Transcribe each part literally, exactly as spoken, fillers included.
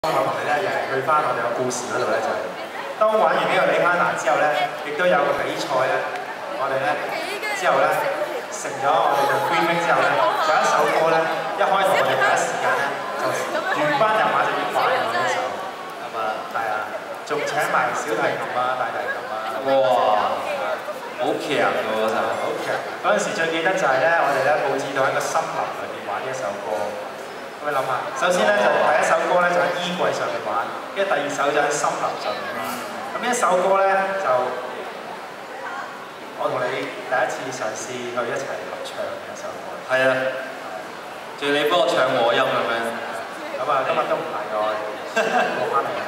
我同你咧又係去翻我哋個故事嗰度咧，就係、當玩完呢個李卡娜之後咧，亦都有個比賽咧，我哋咧之後咧成咗我哋嘅 Green 之後咧，就一首歌咧，一開頭我哋第一時間咧就原班人馬就已經玩咗呢首，係嘛？係啊，仲請埋小提琴啊、大提琴啊，哇！好強㗎嗰陣，好強！嗰陣時最記得就係咧，我哋咧佈置到喺個森林裏邊玩呢一首歌。咁你諗下，首先咧就第一首歌咧就喺衣櫃上面玩，跟住第二首就喺森林上面玩。咁呢一首歌咧就我同你第一次嘗試去一齊合唱嘅一首歌。係啊，仲要你幫我唱和音咁樣。咁啊，今日都唔係我落翻嚟啦。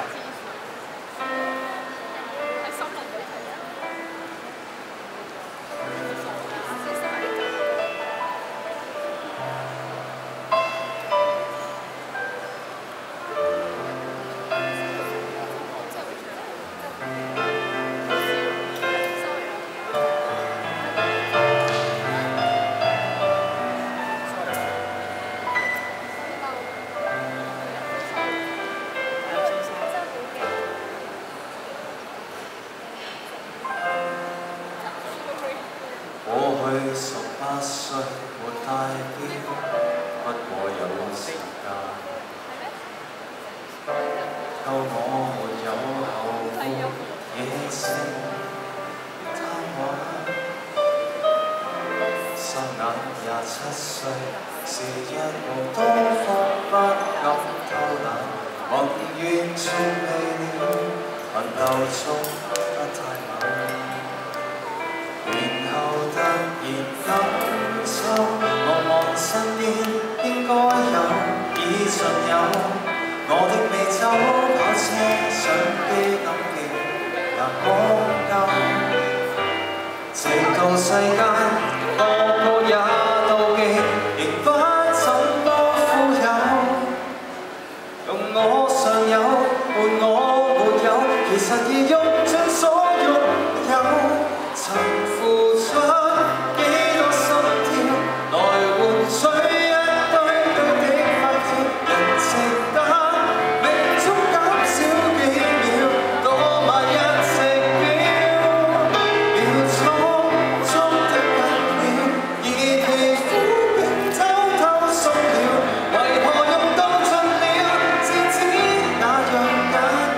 十八歲沒帶錶，不過有時間。夠我沒有後悔，野性貪玩。霎眼廿七歲，時日無多方不敢偷懶，宏願從未了，奮鬥中不太晚。突然感受，茫茫身邊應該有，已盡有。我的美洲跑車相機感應也講究，直到世間個個也妒忌，仍不怎麼富有。用我尚有，換我沒有，其實已用盡所擁有。曾付出幾多心跳，來換取一堆堆的發條，人值得命中減少幾秒，多買一隻錶，秒速速得緊了，而皮膚竟偷偷縮了，為何用到盡了，至知那樣緊要。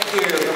you。